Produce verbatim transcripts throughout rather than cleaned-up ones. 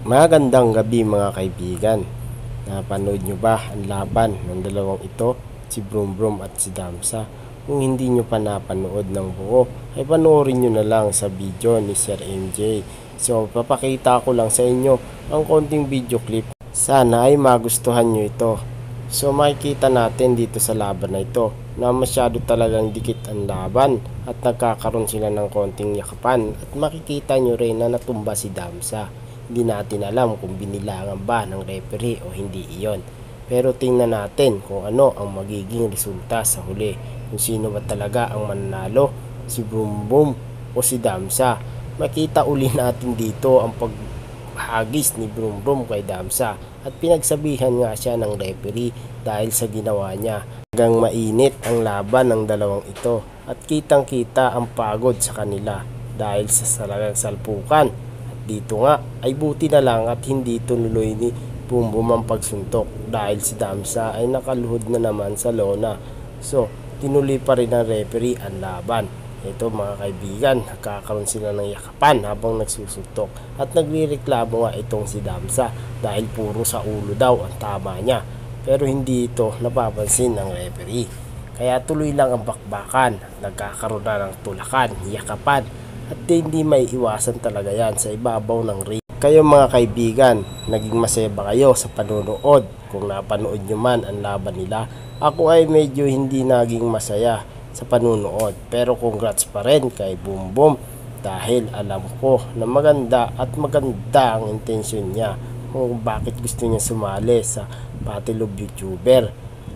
Magandang gabi mga kaibigan. Napanood nyo ba ang laban ng dalawang ito, si Broom Broom at si Damsa? Kung hindi nyo pa napanood ng buo, ay panoorin nyo na lang sa video ni Sir M J. So papakita ko lang sa inyo ang konting video clip. Sana ay magustuhan nyo ito. So makikita natin dito sa laban na ito na masyado talagang dikit ang laban at nagkakaroon sila ng konting yakapan. At makikita nyo rin na natumba si Damsa. Hindi natin alam kung binilangan ba ng referee o hindi iyon. Pero tingnan natin kung ano ang magiging resulta sa huli. Kung sino ba talaga ang mananalo, si Broom Broom o si Damsa. Makita uli natin dito ang paghagis ni Broom Broom kay Damsa. At pinagsabihan nga siya ng referee dahil sa ginawa niya. Hanggang mainit ang laban ng dalawang ito. At kitang kita ang pagod sa kanila dahil sa talagang salpukan. Dito nga ay buti na lang at hindi tuloy ni Broom Broom ang pagsuntok dahil si Damsa ay nakaluhod na naman sa lona. So tinuloy pa rin ng referee ang laban. Ito mga kaibigan, nagkakaroon sila ng yakapan habang nagsusuntok at nagrereklamo nga itong si Damsa dahil puro sa ulo daw ang tama niya. Pero hindi ito napapansin ng referee. Kaya tuloy lang ang bakbakan, nagkakaroon na ng tulakan, yakapan. At hindi may iwasan talaga yan sa ibabaw ng ring. Kayo mga kaibigan, naging masaya ba kayo sa panonood? Kung napanood nyo man ang laban nila, ako ay medyo hindi naging masaya sa panonood. Pero congrats pa rin kay Broom Broom dahil alam ko na maganda at maganda ang intensyon niya kung bakit gusto niya sumali sa Battle of YouTuber.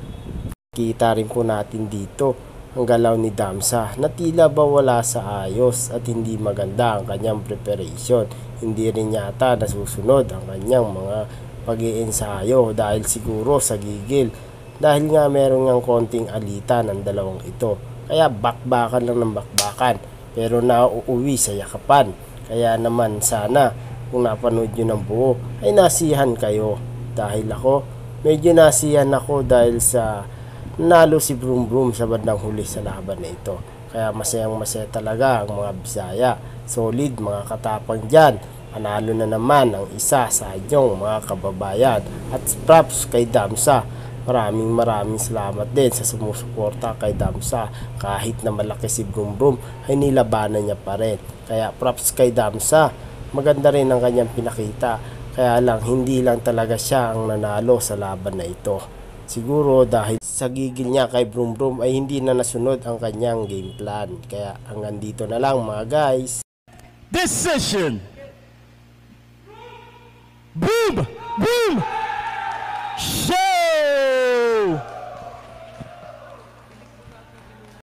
Kita rin po natin dito ang galaw ni Damsa na tila ba wala sa ayos at hindi maganda ang kanyang preparation. Hindi rin yata nasusunod ang kanyang mga pag-iensayo dahil siguro sa gigil. Dahil nga meron ng konting alitan ng dalawang ito. Kaya bakbakan lang ng bakbakan pero nauuwi sa yakapan. Kaya naman sana kung napanood nyo ng buo ay nasiyahan kayo. Dahil ako, medyo nasiyahan ako dahil sa nalo si Broom Broom sa bandang huli sa laban na ito. Kaya masayang masaya talaga ang mga Bisaya. Solid mga katapang dyan. Panalo na naman ang isa sa inyong mga kababayan. At props kay Damsa. Maraming maraming salamat din sa sumusuporta kay Damsa. Kahit na malaki si Broom Broom ay nilabanan niya pa rin. Kaya props kay Damsa. Maganda rin ang kanyang pinakita. Kaya lang hindi lang talaga siya ang nanalo sa laban na ito. Siguro dahil sa gigil niya kay Broom Broom ay hindi na nasunod ang kanyang game plan. Kaya hanggang dito na lang mga guys. Decision. Boom! Boom!